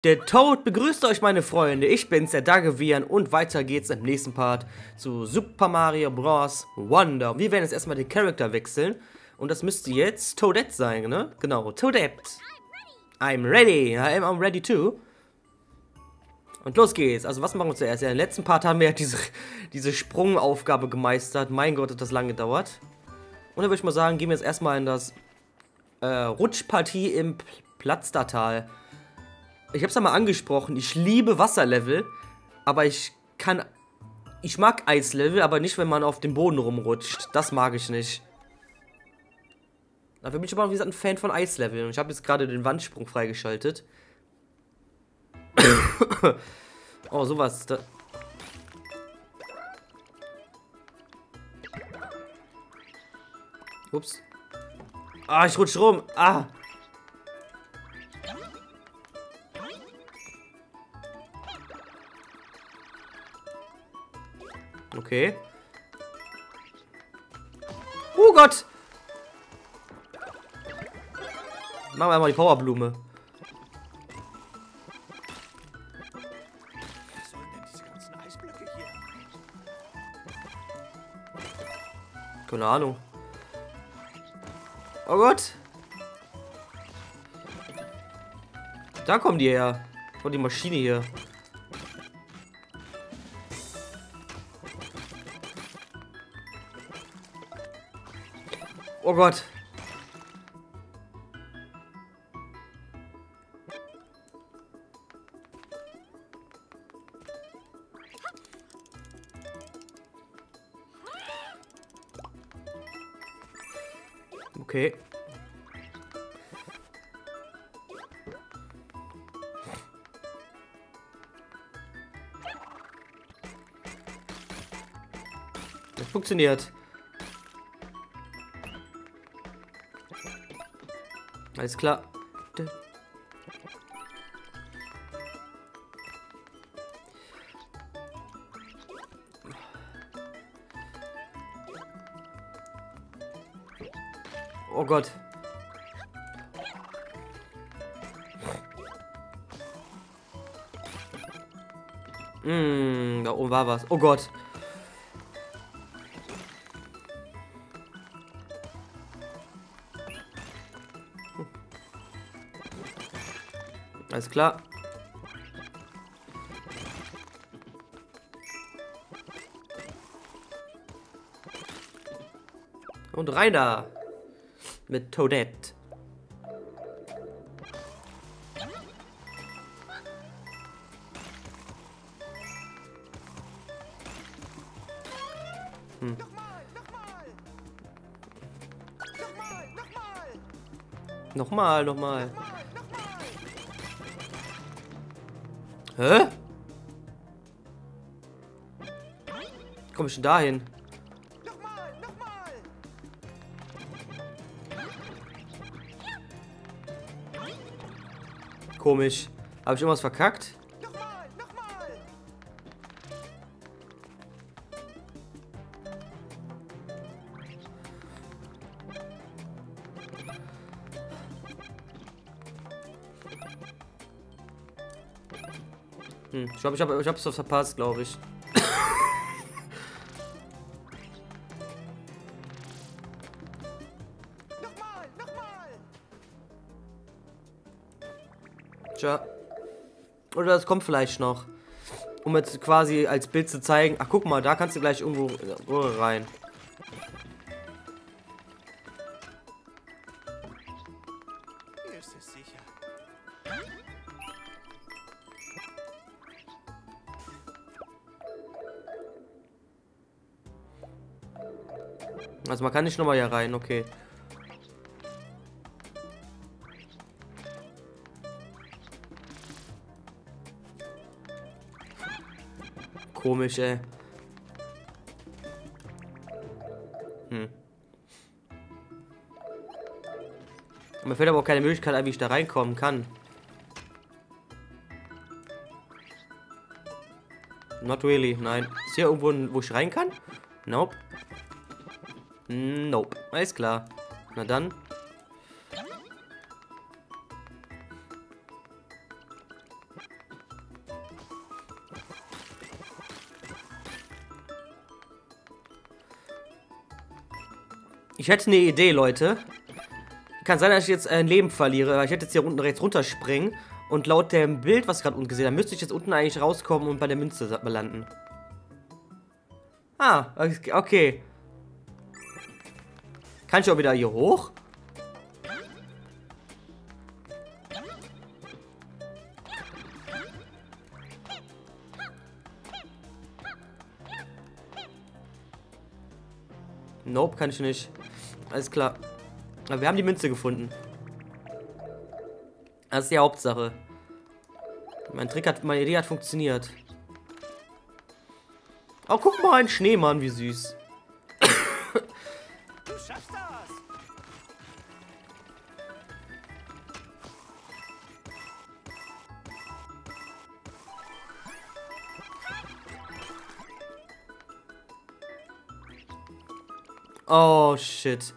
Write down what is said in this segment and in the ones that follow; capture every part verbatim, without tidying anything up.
Der Toad begrüßt euch, meine Freunde. Ich bin's, der Dagevian, und weiter geht's im nächsten Part zu Super Mario Bros. Wonder. Wir werden jetzt erstmal den Charakter wechseln und das müsste jetzt Toadette sein, ne? Genau, Toadette. I'm ready. I'm, I'm ready too. Und los geht's. Also was machen wir zuerst? Ja, im letzten Part haben wir ja diese, diese Sprungaufgabe gemeistert. Mein Gott, hat das lange gedauert. Und dann würde ich mal sagen, gehen wir jetzt erstmal in das äh, Rutschpartie im Platzdatal. Ich hab's ja mal angesprochen, ich liebe Wasserlevel, aber ich kann... Ich mag Eislevel, aber nicht, wenn man auf dem Boden rumrutscht. Das mag ich nicht. Dafür bin ich aber, wie gesagt, ein Fan von Eisleveln. Und ich habe jetzt gerade den Wandsprung freigeschaltet. Oh, sowas. Da Ups. Ah, ich rutsche rum. Ah. Okay. Oh Gott! Machen wir einmal die Powerblume. Was sollen denn diese ganzen Eisblöcke hier? Keine Ahnung. Oh Gott! Da kommen die her. Von die Maschine hier. Oh Gott. Okay. Das funktioniert. Alles klar. Oh Gott. Hm, da oben war was. Oh Gott. Alles klar. Und rein da. Mit Toadette. Hm. Nochmal, nochmal! Nochmal, nochmal! Nochmal, nochmal. Nochmal, nochmal! Hä? Wie komme ich denn dahin? Nochmal, nochmal! Komisch. Habe ich irgendwas verkackt? Nochmal, nochmal! Hm, ich glaube, ich habe ich hab's was verpasst, glaube ich. Nochmal, nochmal! Tja. Oder das kommt vielleicht noch. Um jetzt quasi als Bild zu zeigen. Ach, guck mal, da kannst du gleich irgendwo rein. Hier ist es sicher. Also man kann nicht nochmal hier rein, okay. Komisch, ey. Hm. Mir fällt aber auch keine Möglichkeit ein, wie ich da reinkommen kann. Not really, nein. Ist hier irgendwo, wo ich rein kann? Nope. Nope. Alles klar. Na dann. Ich hätte eine Idee, Leute. Kann sein, dass ich jetzt ein Leben verliere. Aber ich hätte jetzt hier unten rechts runterspringen. Und laut dem Bild, was ich gerade unten gesehen habe, müsste ich jetzt unten eigentlich rauskommen und bei der Münze landen. Ah, okay. Kann ich auch wieder hier hoch? Nope, kann ich nicht. Alles klar. Aber wir haben die Münze gefunden. Das ist die Hauptsache. Mein Trick hat, meine Idee hat funktioniert. Oh, guck mal, ein Schneemann, wie süß. Du schaffst das! Oh, shit.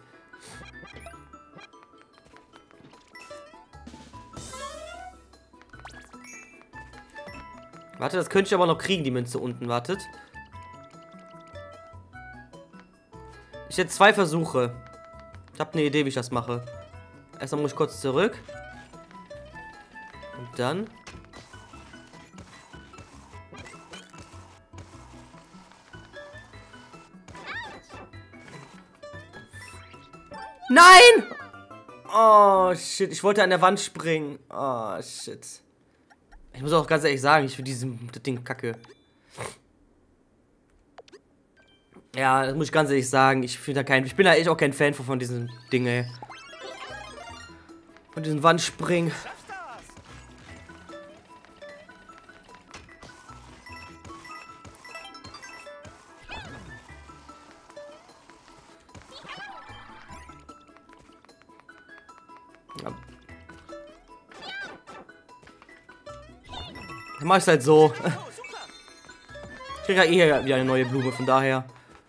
Warte, das könnte ich aber noch kriegen, die Münze unten. Wartet. Ich hätte zwei Versuche. Ich habe eine Idee, wie ich das mache. Erstmal muss ich kurz zurück. Und dann... Nein! Oh, shit. Ich wollte an der Wand springen. Oh, shit. Ich muss auch ganz ehrlich sagen, ich finde dieses Ding kacke. Ja, das muss ich ganz ehrlich sagen. Ich, da kein, ich bin da echt auch kein Fan von, von diesem Ding, ey. Von diesem Wandspringen. Du schaffst das! Ja. Dann mach ich's halt so. Oh, super! Ich krieg ja eh wieder eine neue Blume, von daher.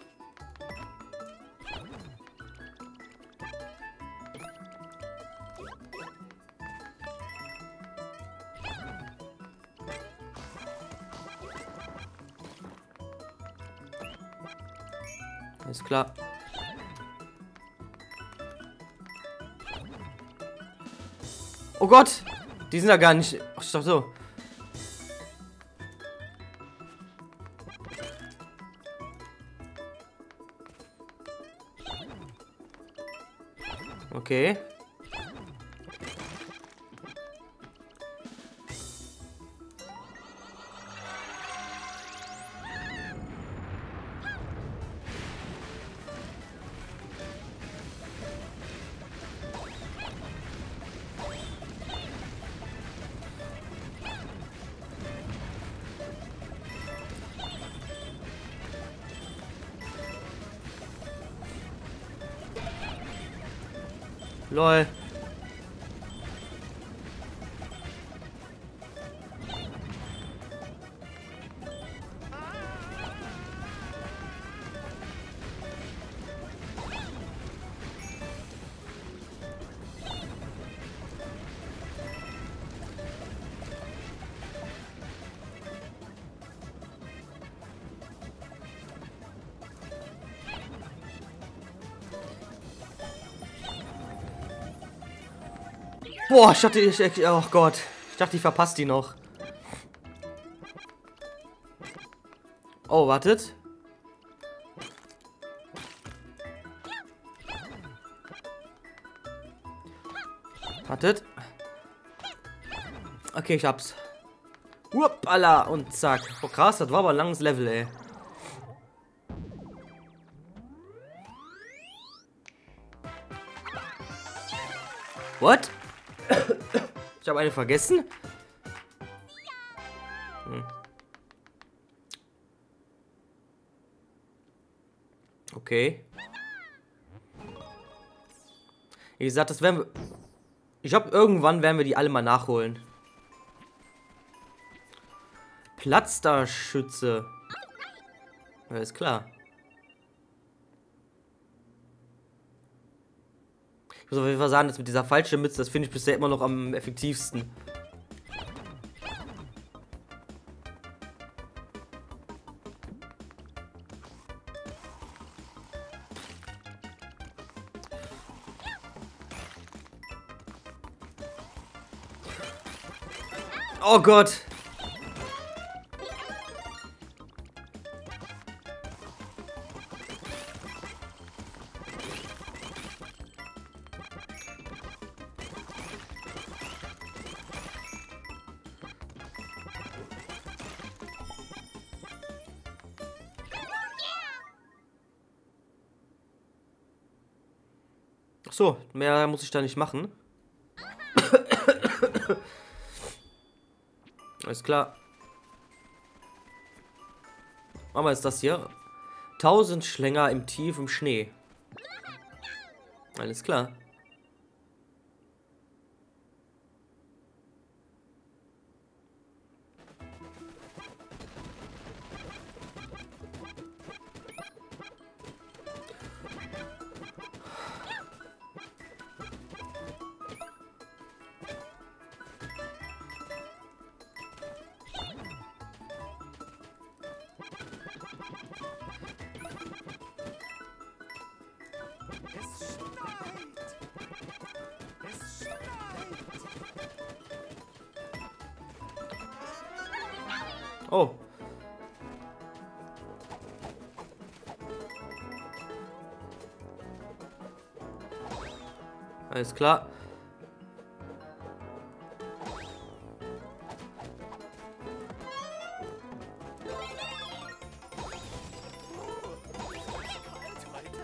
Alles klar. Oh Gott! Die sind da gar nicht. Ach, ich dachte so. Okay. Lol. Boah, ich dachte, ich, ich, oh Gott. Ich dachte, ich verpasse die noch. Oh, wartet. Wartet. Okay, ich hab's. Uppala und zack. Oh krass, das war aber ein langes Level, ey. What? Ich habe eine vergessen. Hm. Okay. Wie gesagt, das werden wir... Ich glaube, irgendwann werden wir die alle mal nachholen. Platzstarschütze. Ja, ist klar. Ich muss auf jeden Fall sagen, das mit dieser falschen Mütze, das finde ich bisher immer noch am effektivsten. Oh Gott. Ach so, mehr muss ich da nicht machen. Alles klar. Machen wir jetzt das hier. Tausend Schlänger im tiefen Schnee. Alles klar. Es schneit. Es schneit. Oh. Alles klar. Kalt heute?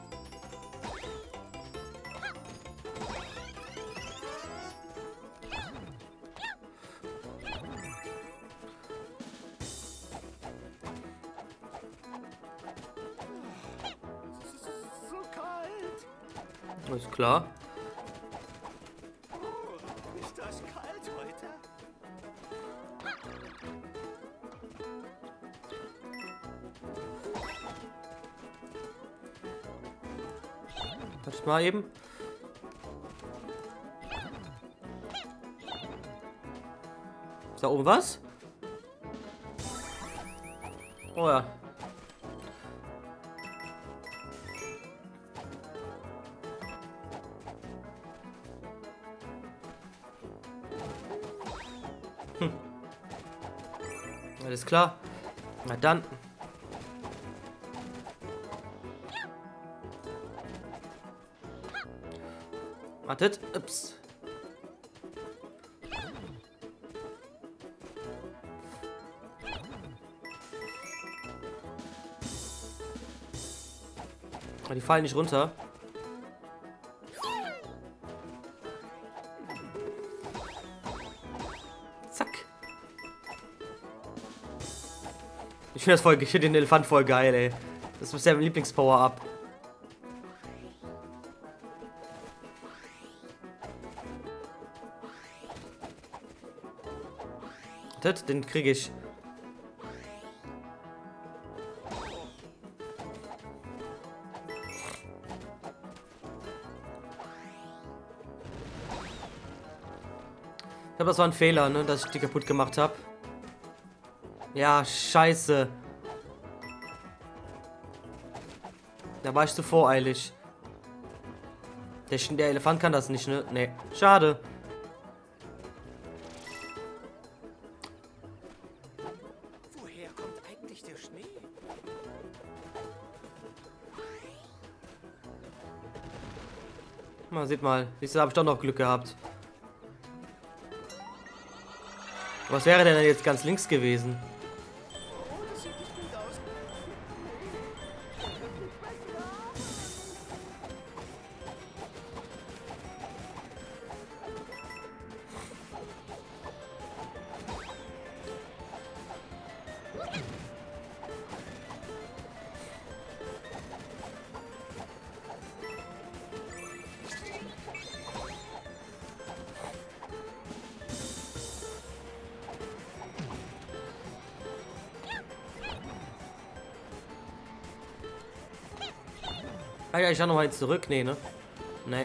So kalt. Alles klar. Ist das kalt heute? Warte mal eben. Ist da oben was? Oh ja. Hm. Alles klar. Na dann. Wartet. Ups. Aber die fallen nicht runter. Zack. Ich finde das voll, ich finde den Elefant voll geil, ey. Das ist der Lieblingspower-Up. Den kriege ich. Ich glaube, das war ein Fehler, ne, dass ich die kaputt gemacht habe. Ja, scheiße. Da war ich zu voreilig. Der, der Elefant kann das nicht, ne? Nee. Schade. Woher kommt eigentlich der Schnee? Mal, seht mal. Siehst du, da habe ich doch noch Glück gehabt. Was wäre denn jetzt ganz links gewesen? Oh, das sieht nicht gut aus. Ah ja, ich kann noch mal jetzt zurück. Nee, ne? Nee.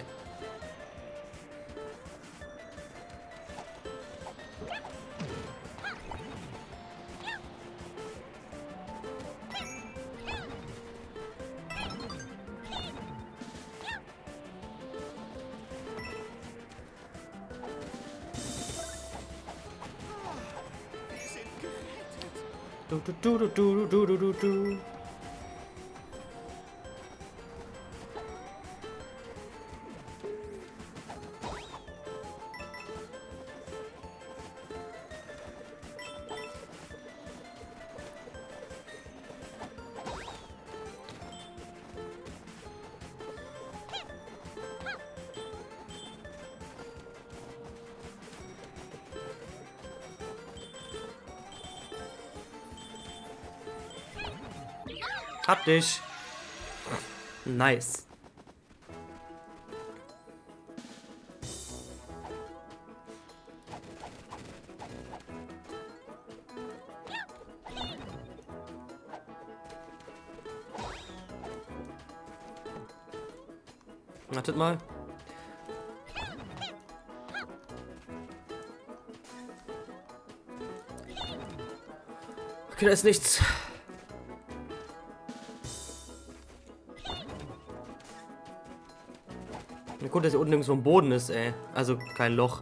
Du, du, du, du, du, du, du, du. Hab dich. Nice. Wartet mal. Okay, da ist nichts. Na gut, dass hier unten irgendwo ein Boden ist, ey. Also kein Loch.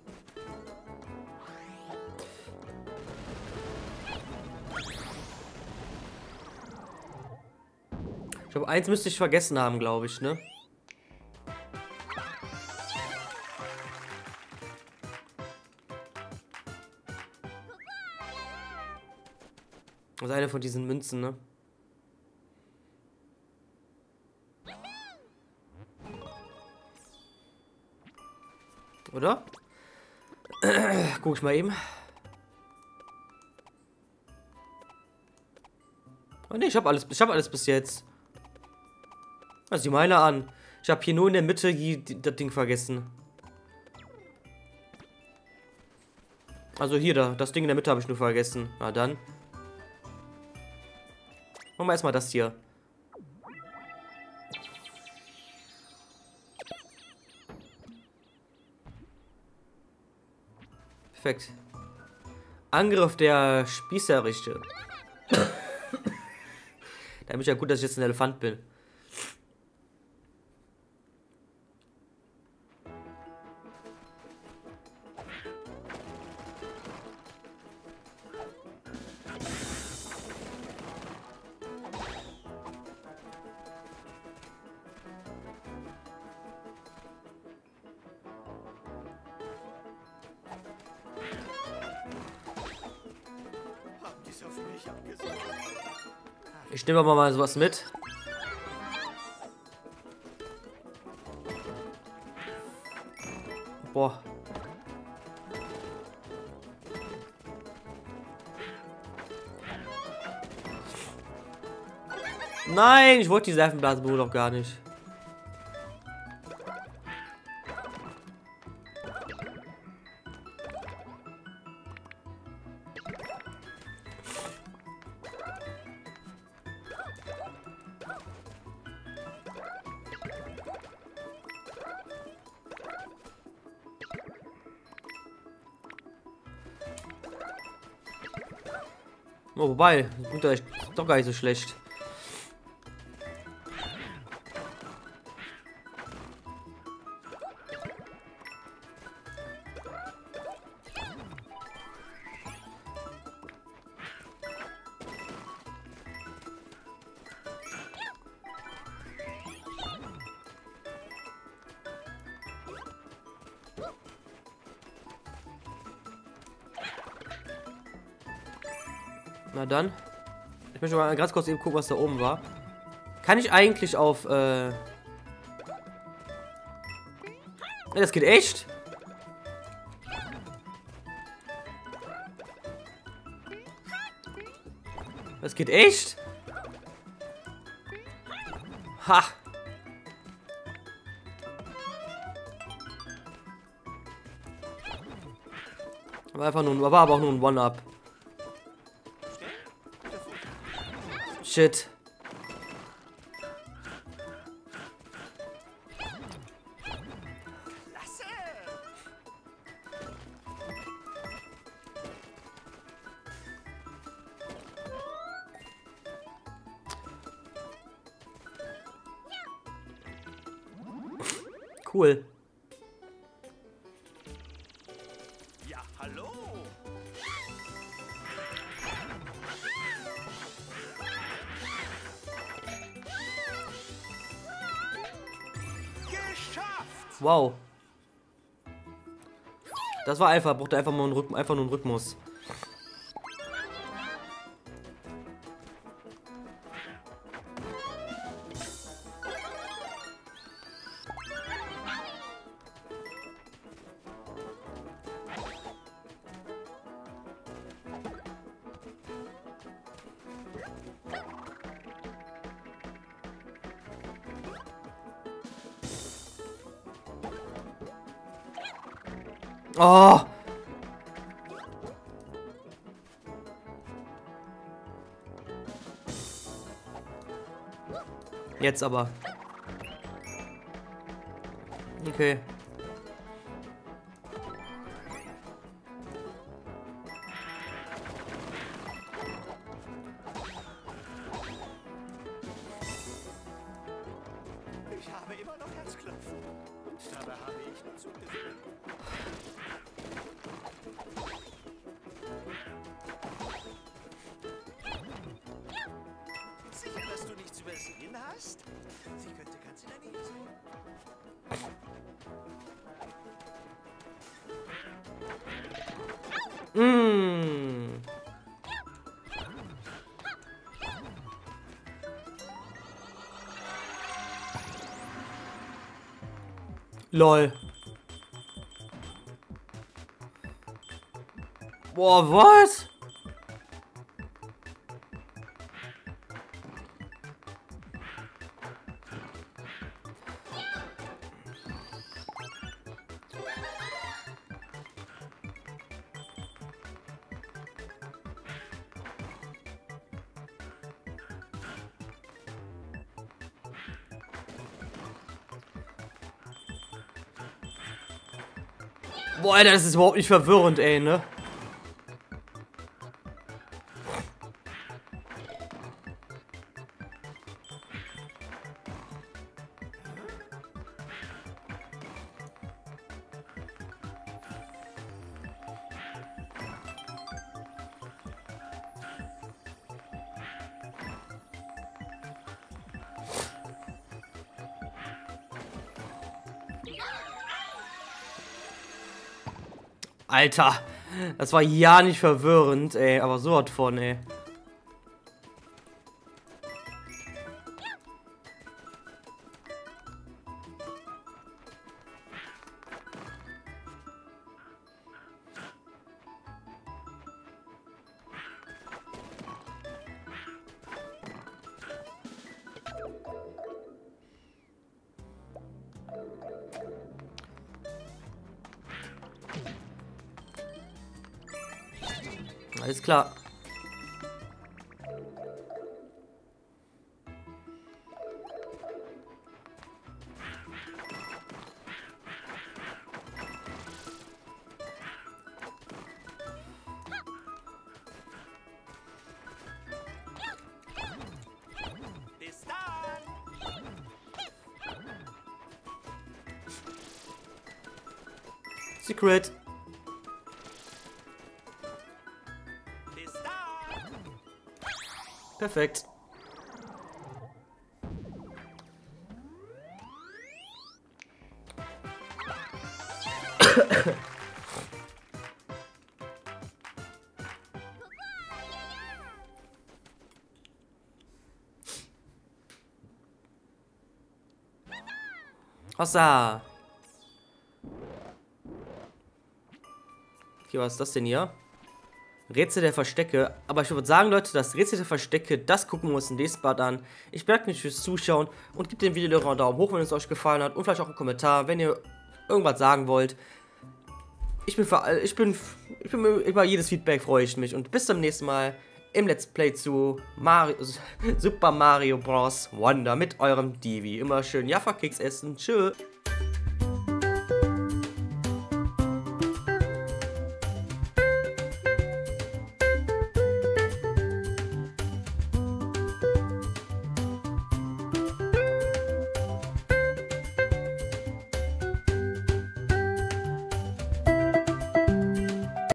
Ich glaube, eins müsste ich vergessen haben, glaube ich, ne? Das ist eine von diesen Münzen, ne? Oder? Guck ich mal eben. Oh ne, ich habe alles, ich habe alles bis jetzt. Also sieh meine an. Ich habe hier nur in der Mitte die, die, das Ding vergessen. Also hier da, das Ding in der Mitte habe ich nur vergessen. Na dann. Machen wir erstmal das hier. Perfekt. Angriff der Spießerrichte. Da bin ich ja gut, dass ich jetzt ein Elefant bin. Ich nehme aber mal sowas mit. Boah. Nein, ich wollte die Seifenblasenblume doch gar nicht. Oh, wobei, gut, das ist doch gar nicht so schlecht. Na dann. Ich möchte mal ganz kurz eben gucken, was da oben war. Kann ich eigentlich auf, äh... Ja, das geht echt? Das geht echt? Ha! Aber einfach nur ein, war aber auch nur ein One-Up. Shit. Cool. Ja, hallo. Wow. Das war einfach, brauchte einfach mal einen Rhythmus, einfach nur einen Rhythmus. Oh! Jetzt aber. Okay. Ich habe immer noch Herzklopfen. Und dabei habe ich nur zugesehen. Sicher, dass du nichts übersehen hast? Sie könnte ganz in der Nähe sein. Mmh. Lol. Boah, was? Boah, Alter, das ist überhaupt nicht verwirrend, ey, ne? Alter, das war ja nicht verwirrend, ey, aber so was von, ey. Alles klar. Bis dann! Secret. Bis dann! Perfekt. Hossa. Okay, was ist das denn hier? Rätsel der Verstecke. Aber ich würde sagen, Leute, das Rätsel der Verstecke, das gucken wir uns im nächsten Part an. Ich bedanke mich fürs Zuschauen und gebt dem Video einen Daumen hoch, wenn es euch gefallen hat. Und vielleicht auch einen Kommentar, wenn ihr irgendwas sagen wollt. Ich bin, für, ich bin, ich bin über jedes Feedback freue ich mich. Und bis zum nächsten Mal im Let's Play zu Mario, Super Mario Bros. Wonder mit eurem Divi. Immer schön Jaffa-Keks essen. Tschö.